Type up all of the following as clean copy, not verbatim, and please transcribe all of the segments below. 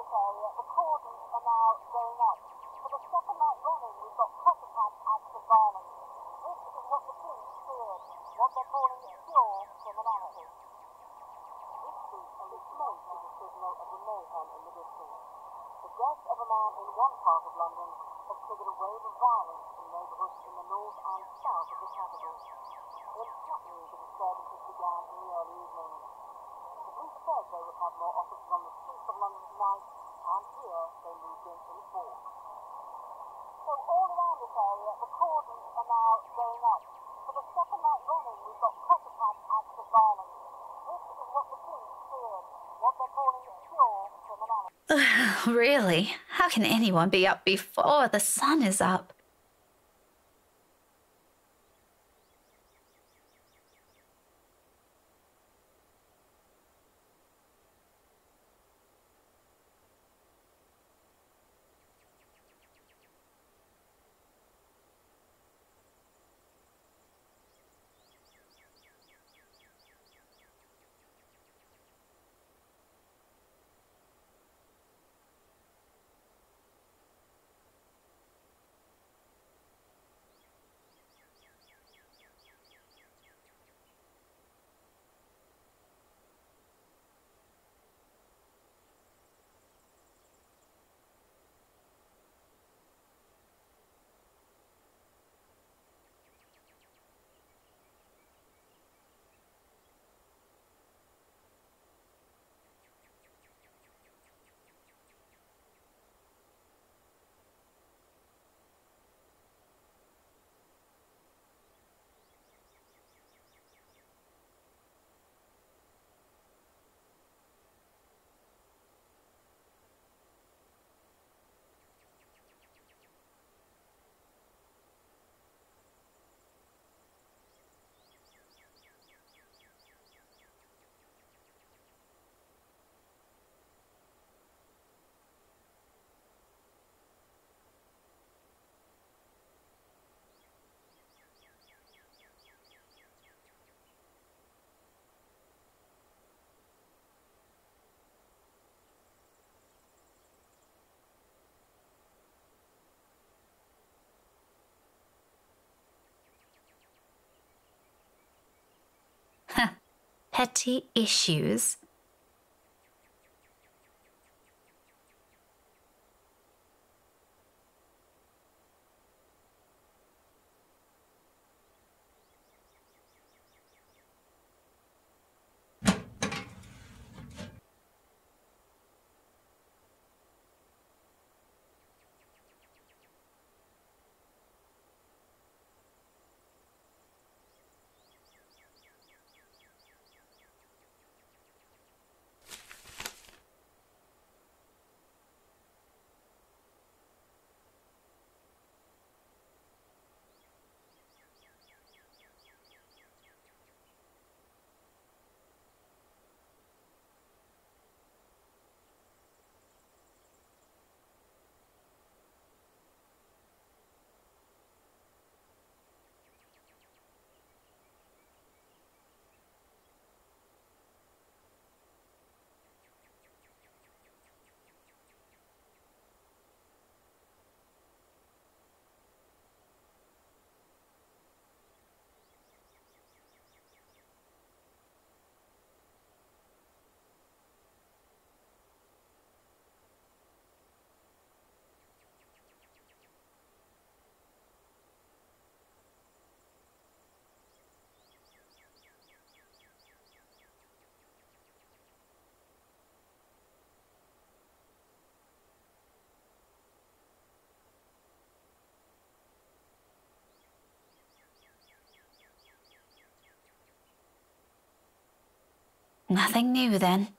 this area, the cordons are now going up. For the second night running, we've got copycat acts of violence. This is what the police feared, what they're calling pure criminality. This beat and the smoke is a signal of the mayhem in the distance. The death of a man in one part of London has triggered a wave of violence in neighbourhoods in the north and south of the capital. In Hackney, the disturbances began in the early evening. The police said they would have more officers on the streets of London tonight, and here they moved in force. So all around this area, the cordons are now going up. For the second night running, we've got copycat acts of violence. This is what the police feared, what they're calling pure criminality. Really? How can anyone be up before the sun is up? Petty issues? Nothing new then.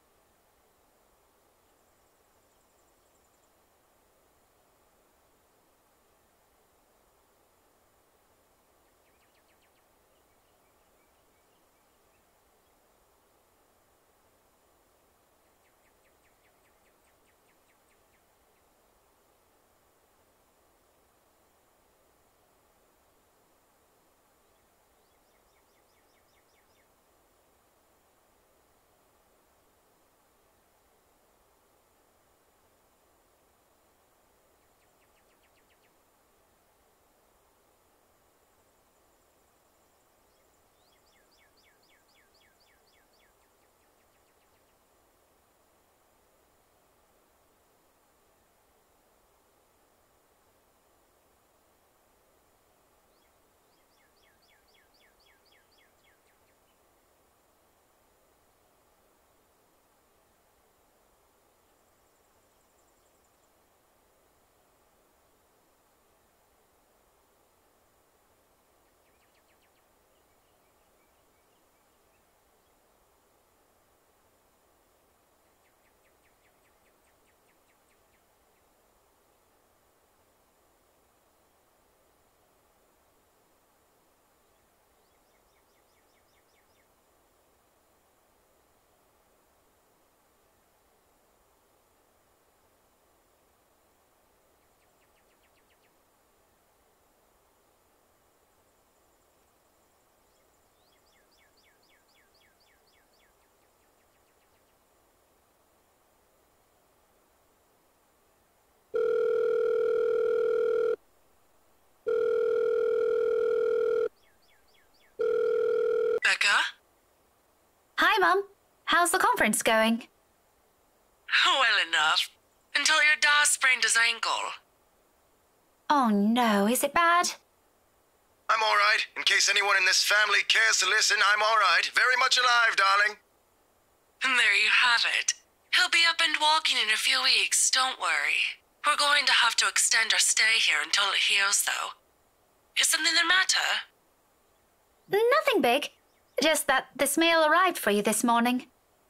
How's the conference going? Well enough. Until your dad sprained his ankle. Oh no, is it bad? I'm all right. In case anyone in this family cares to listen, I'm all right. Very much alive, darling. And there you have it. He'll be up and walking in a few weeks, don't worry. We're going to have to extend our stay here until it heals, though. Is something the matter? Nothing big. Just that this mail arrived for you this morning.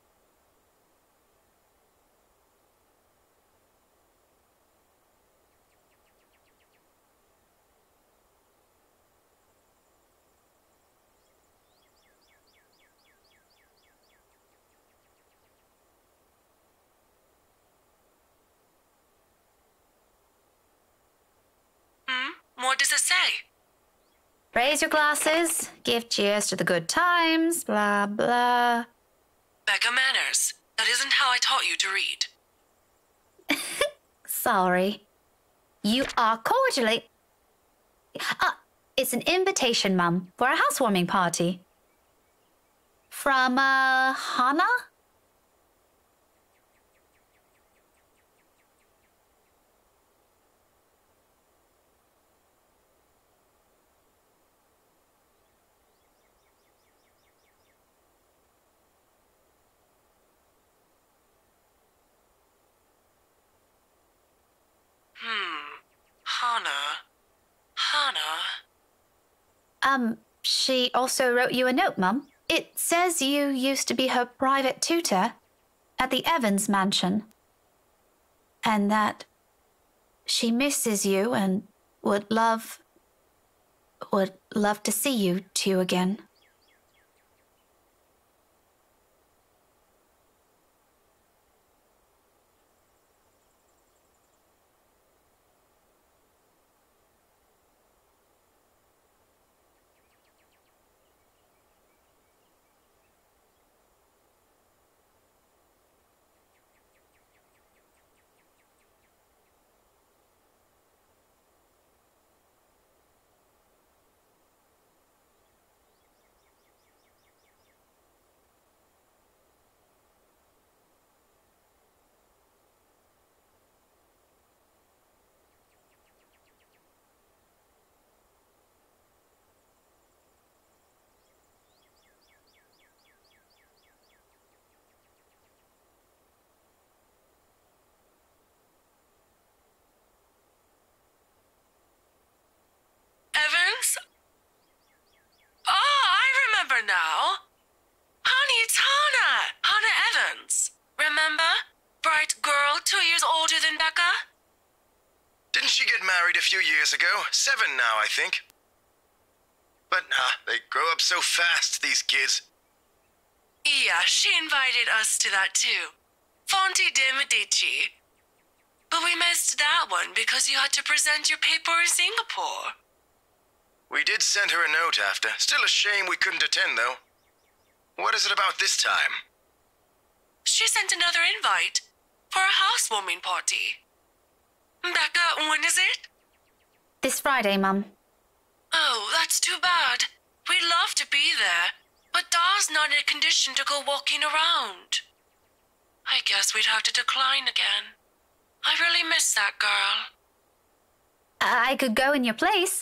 What does it say? Raise your glasses, give cheers to the good times, blah, blah. Becca manners. That isn't how I taught you to read. Sorry. You are cordially... it's an invitation, Mum, for a housewarming party. From, Hannah? Hannah. She also wrote you a note, Mum. It says you used to be her private tutor at the Evans mansion. And that she misses you and would love to see you two again. Evans? Oh, I remember now. Honey, it's Hannah. Hannah Evans. Remember? Bright girl, 2 years older than Becca? Didn't she get married a few years ago? 7 now, I think. But, they grow up so fast, these kids. Yeah, she invited us to that too. Fonte de Medici. But we missed that one because you had to present your paper in Singapore. We did send her a note after. Still a shame we couldn't attend, though. What is it about this time? She sent another invite for a housewarming party. Becca, when is it? This Friday, Mum. Oh, that's too bad. We'd love to be there, but Da's not in a condition to go walking around. I guess we'd have to decline again. I really miss that girl. I could go in your place.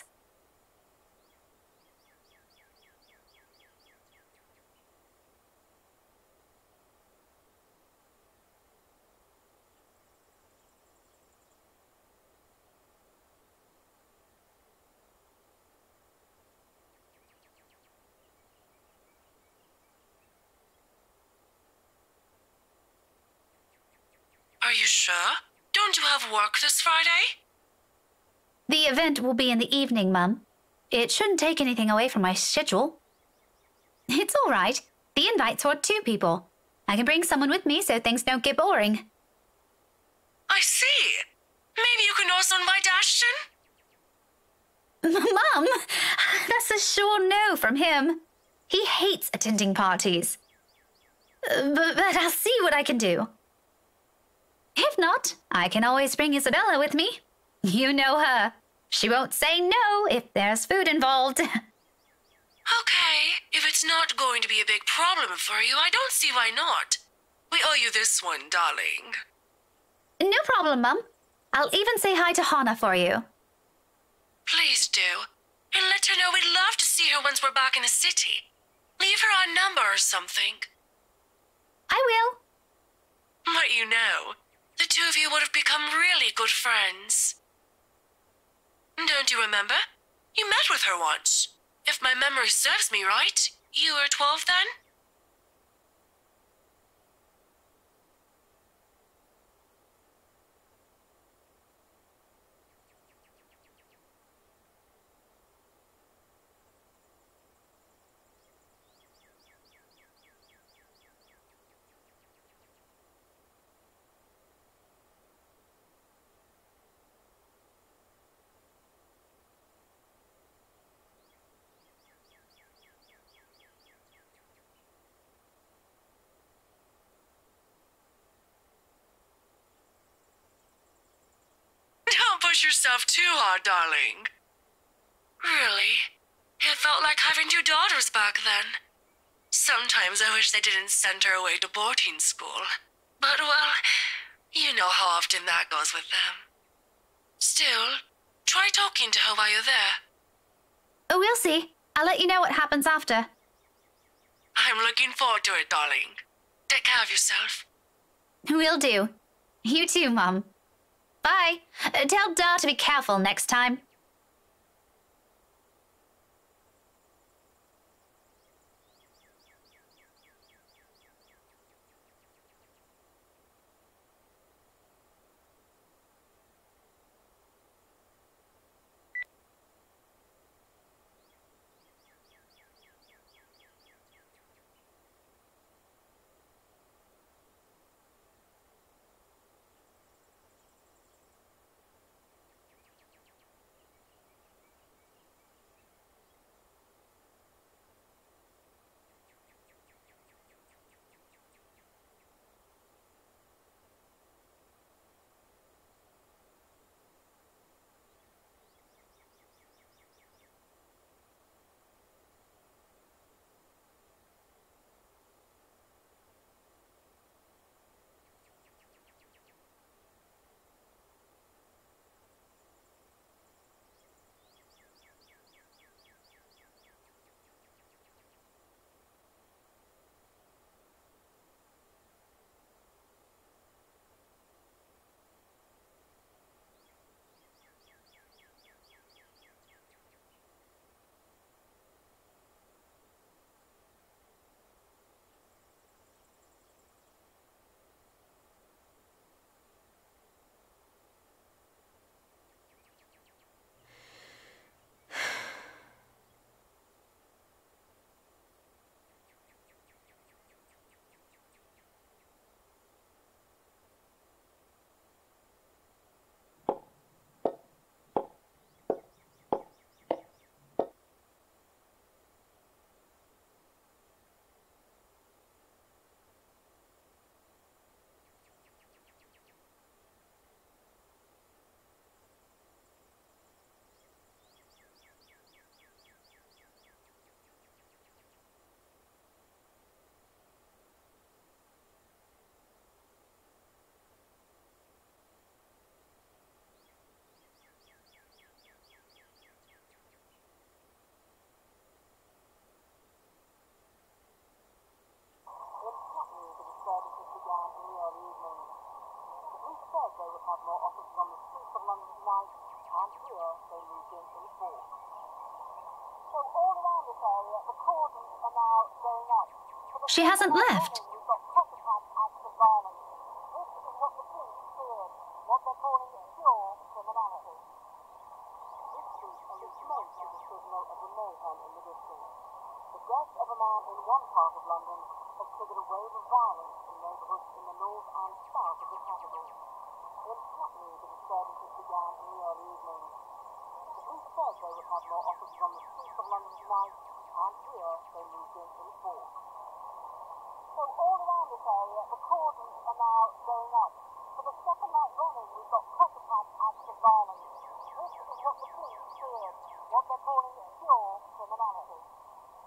Are you sure? Don't you have work this Friday? The event will be in the evening, Mum. It shouldn't take anything away from my schedule. It's all right. The invite's for 2 people. I can bring someone with me so things don't get boring. I see. Maybe you can also invite Ashton? Mum, that's a sure no from him. He hates attending parties. But I'll see what I can do. If not, I can always bring Isabella with me. You know her. She won't say no if there's food involved. Okay, if it's not going to be a big problem for you, I don't see why not. We owe you this one, darling. No problem, Mum. I'll even say hi to Hannah for you. Please do. And let her know we'd love to see her once we're back in the city. Leave her our number or something. I will. But you know, the two of you would have become really good friends. Don't you remember? You met with her once. If my memory serves me right, you were 12 then? Don't push yourself too hard, darling. Really, it felt like having two daughters back then. Sometimes I wish they didn't send her away to boarding school. But, well, you know how often that goes with them. Still, try talking to her while you're there. Oh, we'll see. I'll let you know what happens after. I'm looking forward to it, darling. Take care of yourself. Will do. You too, Mum. Bye. Tell Da to be careful next time. Have more offices on the streets of London tonight, and here they moved in fall. So all around this area, the cordons are now going up. She hasn't left. We've got copycat acts of violence. This is what the police feared, what they're calling pure criminality. This street only smoke is a signal of the mayhem in the district. The death of a man in one part of London has triggered a wave of violence in neighbourhoods in the north and south of the capital. In Hackney, the disturbances began in the early evening. The police said they would have more officers on the streets of London tonight, and here they moved in force. So all around this area, the cordons are now going up. For the second night running, we've got copycat acts of violence. This is what the police feared, what they're calling pure criminality.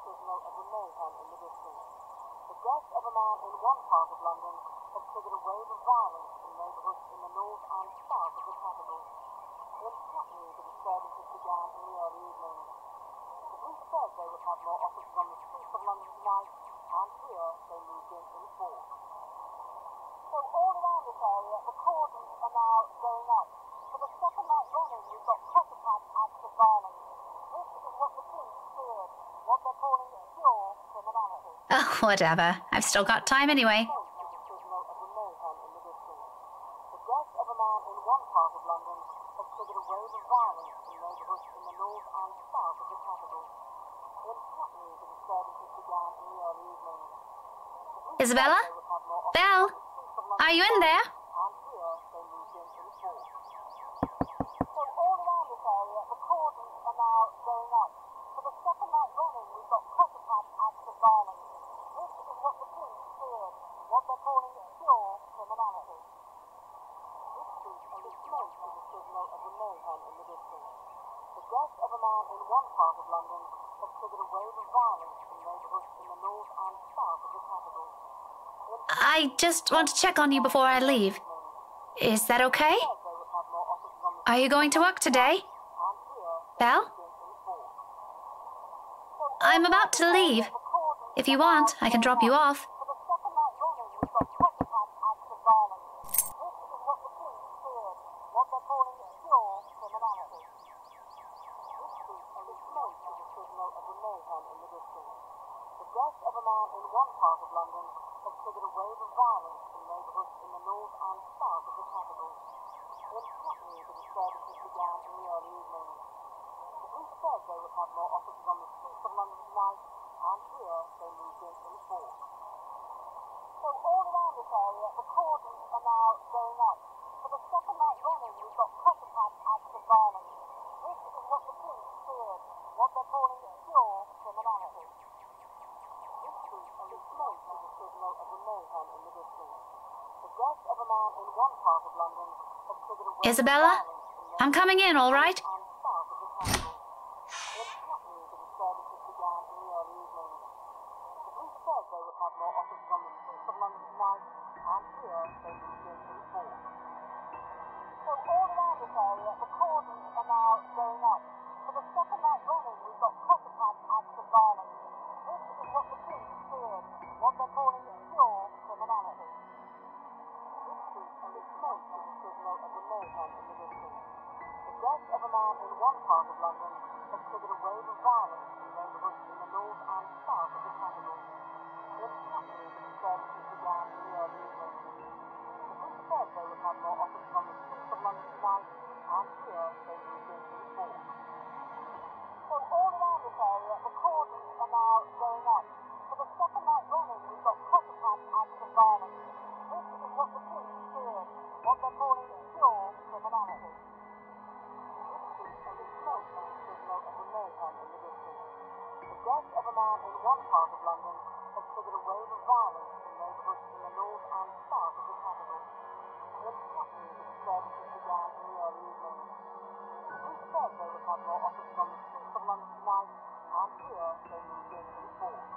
signal of the mayhem in the distance. The death of a man in one part of London has triggered a wave of violence in neighbourhoods in the north and south of the capital. In Hackney, the disturbances began in the early evening. The police said they would have more officers on the streets of London tonight, and here they moved in force. So all around this area, the cordons are now going up. For the second night running, we've got copycat acts of violence. This is what the police feared, what they're calling pure criminality. Oh, whatever. I've still got time anyway. The signal of the mayhem in the distance. The death of a man in one part of London has triggered a wave of violence in neighbourhoods in the north and south of the capital. In Hackney, the disturbances began in the early evening. Isabella? Belle? Are you in there? And here they moved in force. So all around this area, the cordons are now going up. For the second night running, we've got copycat acts of violence. This is what the police feared, what they're calling pure criminality. This street and the smoke is a signal of the mayhem in the distance. The death of a man in one part of London has triggered a wave of violence in neighbourhoods in the north and south of the capital. I just want to check on you before I leave. Is that okay? Are you going to work today? Belle? I'm about to leave. If you want, I can drop you off. For the second night running, we've got copycat acts of violence. This is what the police feared, what they're calling pure criminality. This street and the smoke is a signal of the mayhem in the distance. The death of a man in one part of London has triggered a wave of violence in neighbourhoods in the north and south of the capital. In Hackney, the disturbances began in the early evening. The police said they would have more officers on the streets of London tonight, and here they moved in force. So all around this area, the cordons are now going up. For the second night running, we've got copycat acts of violence. This is what the police feared, what they're calling pure criminality. This street and the smoke is a signal of the mayhem in the distance. The death of a man in one part of London has triggered a wave of Isabella? violence I'm coming in, all right? and south of the capital. In Hackney, the disturbances began in the early evening. The police said they would have more officers on the streets of London tonight, and here they moved in force. So all around this area, the cordons are now going up. For the second night running, we've got copycat acts of violence. This is what the police feared, what they're calling pure criminality. This street and the smoke is a signal of the mayhem in the distance. The death of a man in one part of London has triggered a wave of violence in neighbourhoods in the north and south of the capital. In Hackney, the disturbances began in the early evening. The police said they would have more officers on the streets of London tonight, and here they moved in force. So all around this area, the cordons are now going up. For the second night running, we've got copycat acts of violence. This is what the police feared, what they're calling pure criminality. This street and the smoke is a signal of the mayhem in the distance. The death of a man in one part of London has triggered a wave of violence in neighbourhoods in the north and south of the capital. In Hackney, the disturbances began in the early evening. The police said they would have more officers on the streets of London tonight, and here they moved in force.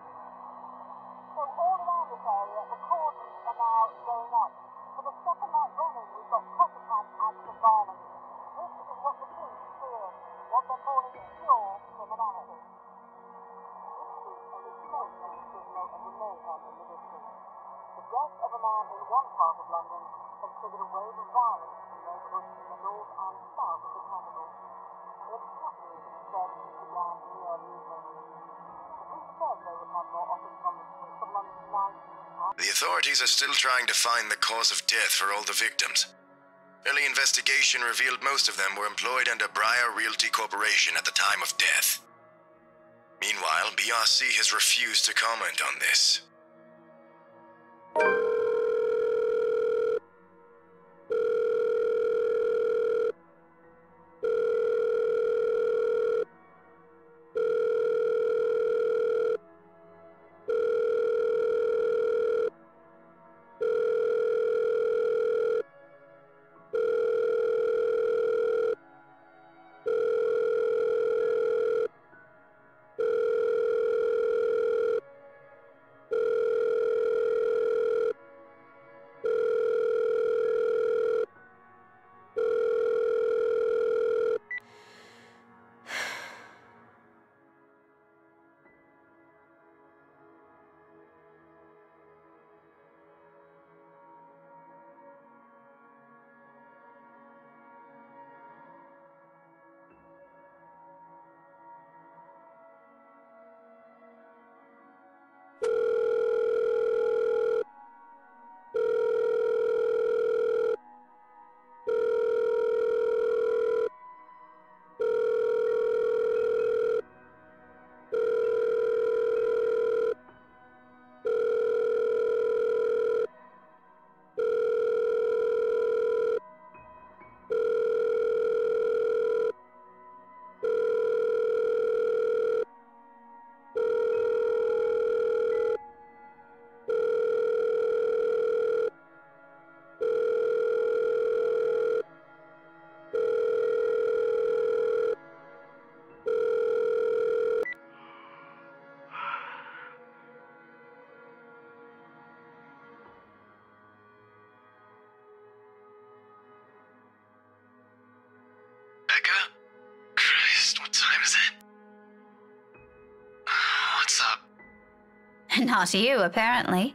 So all around this area, the cordons are now going up. For the second night running, we've got copycat acts of violence. This is what the police feared, what they're calling pure criminality. This street and the smoke is a signal of the mayhem in the distance. The death of a man in one part of London has triggered a wave of violence in neighbourhoods in the north and south of the capital. In Hackney, the disturbances began in the early evening. The police said they would have more officers on the streets of London tonight. The authorities are still trying to find the cause of death for all the victims. Early investigation revealed most of them were employed under Briar Realty Corporation at the time of death. Meanwhile, BRC has refused to comment on this. What time is it? What's up? Not you, apparently.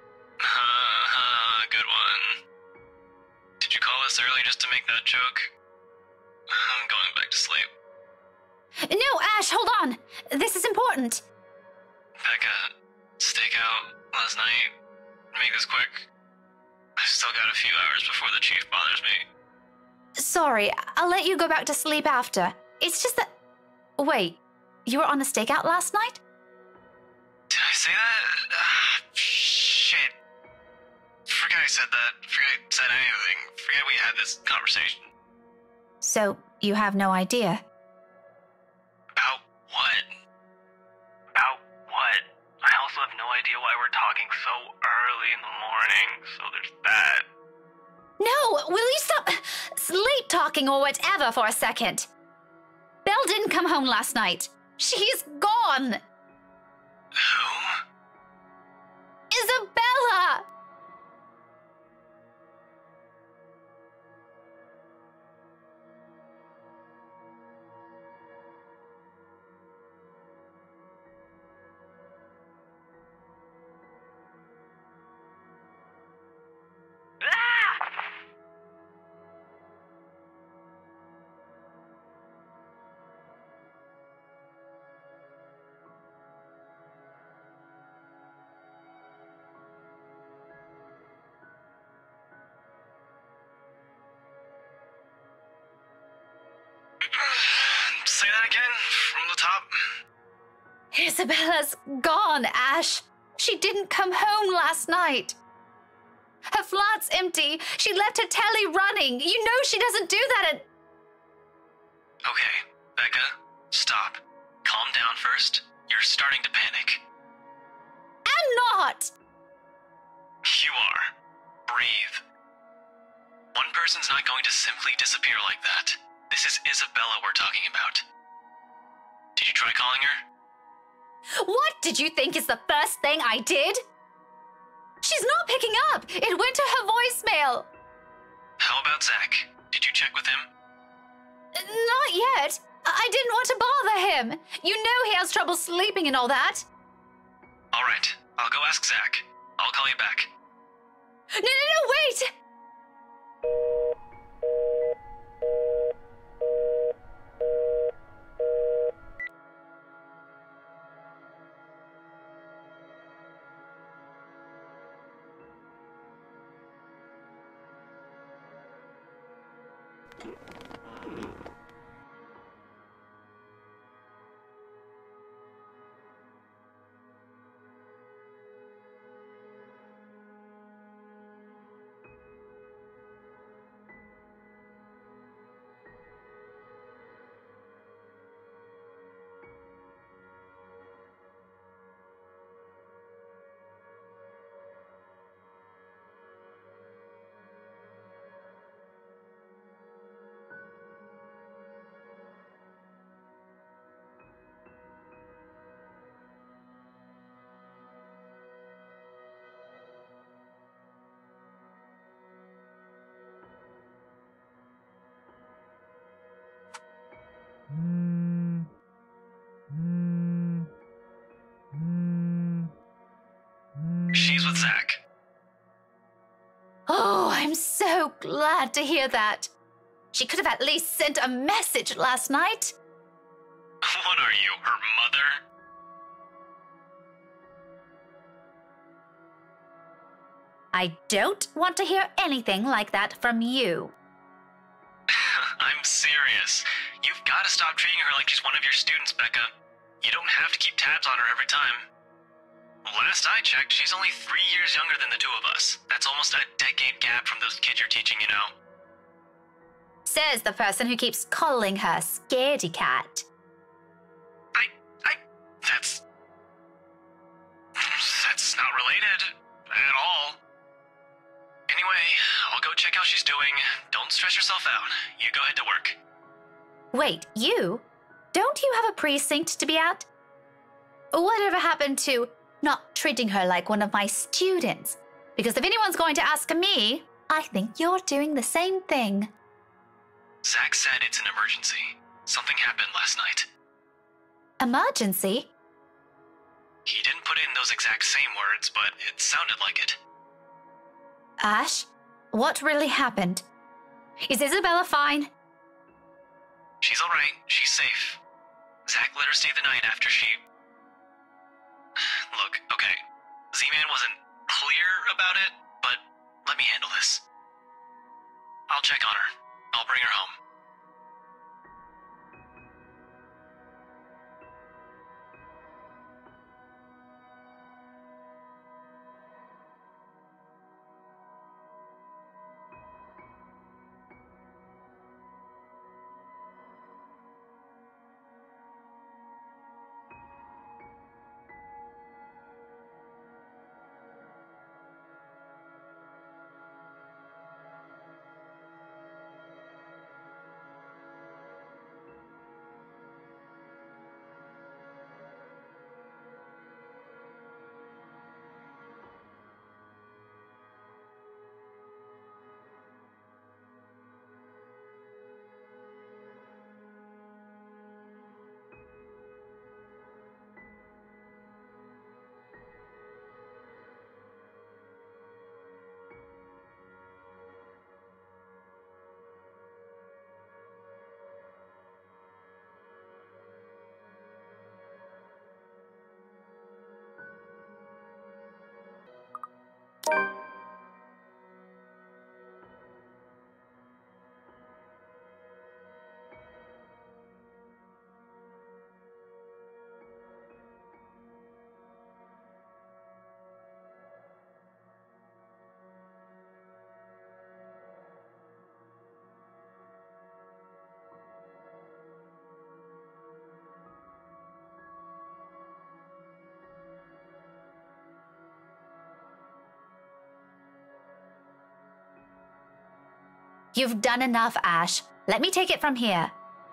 Good one. Did you call us early just to make that joke? I'm going back to sleep. No, Ash, hold on. This is important. Becca, stakeout last night. Make this quick. I've still got a few hours before the chief bothers me. Sorry, I'll let you go back to sleep after. It's just that... Wait, you were on a stakeout last night? Did I say that? Shit. Forget I said that. Forget I said anything. Forget we had this conversation. So, you have no idea? About what? About what? I also have no idea why we're talking so early in the morning, so there's that. No, will you stop sleep talking or whatever for a second? Belle didn't come home last night. She's gone. Who? Isabella! Say that again, from the top. Isabella's gone, Ash. She didn't come home last night. Her flat's empty. She left her Telle running. You know she doesn't do that at... Okay, Becca, stop. Calm down first. You're starting to panic. I'm not! You are. Breathe. One person's not going to simply disappear like that. This is Isabella we're talking about. Did you try calling her? What did you think is the first thing I did? She's not picking up. It went to her voicemail. How about Zach? Did you check with him? Not yet. I didn't want to bother him. You know he has trouble sleeping and all that. All right, I'll go ask Zach. I'll call you back. No, wait! She's with Zach. Oh, I'm so glad to hear that. She could have at least sent a message last night. What are you, her mother? I don't want to hear anything like that from you. I'm serious. You've got to stop treating her like she's one of your students, Becca. You don't have to keep tabs on her every time. Last I checked, she's only 3 years younger than the two of us. That's almost a decade gap from those kids you're teaching, you know. Says the person who keeps calling her Scaredy Cat. That's not related at all. Anyway, I'll go check how she's doing. Don't stress yourself out. You go ahead to work. Wait, you? Don't you have a precinct to be at? Whatever happened to not treating her like one of my students? Because if anyone's going to ask me, I think you're doing the same thing. Zach said it's an emergency. Something happened last night. Emergency? He didn't put it in those exact same words, but it sounded like it. Ash, what really happened? Is Isabella fine? She's alright. She's safe. Zach let her stay the night after she... Look, okay. Z-Man wasn't clear about it, but let me handle this. I'll check on her. I'll bring her home. You've done enough, Ash. Let me take it from here.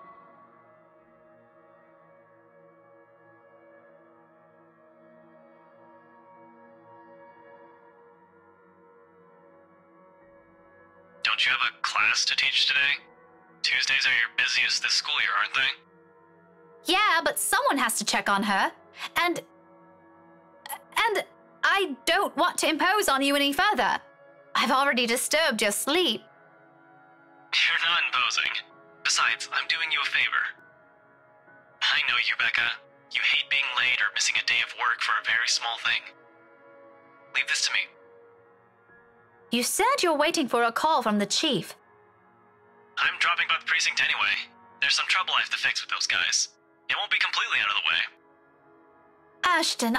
Don't you have a class to teach today? Tuesdays are your busiest this school year, aren't they? Yeah, but someone has to check on her. And I don't want to impose on you any further. I've already disturbed your sleep. You're not imposing. Besides, I'm doing you a favor. I know you, Becca. You hate being late or missing a day of work for a very small thing. Leave this to me. You said you're waiting for a call from the chief. I'm dropping by the precinct anyway. There's some trouble I have to fix with those guys. It won't be completely out of the way. Ashton,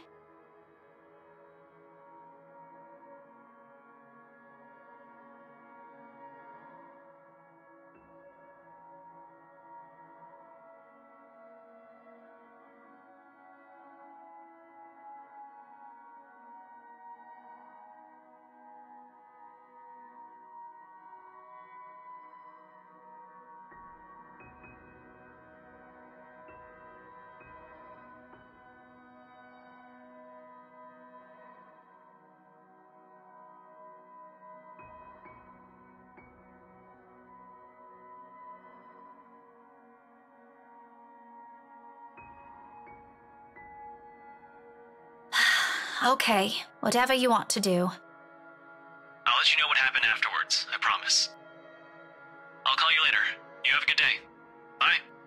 Okay, whatever you want to do. I'll let you know what happened afterwards, I promise. I'll call you later. You have a good day. Bye.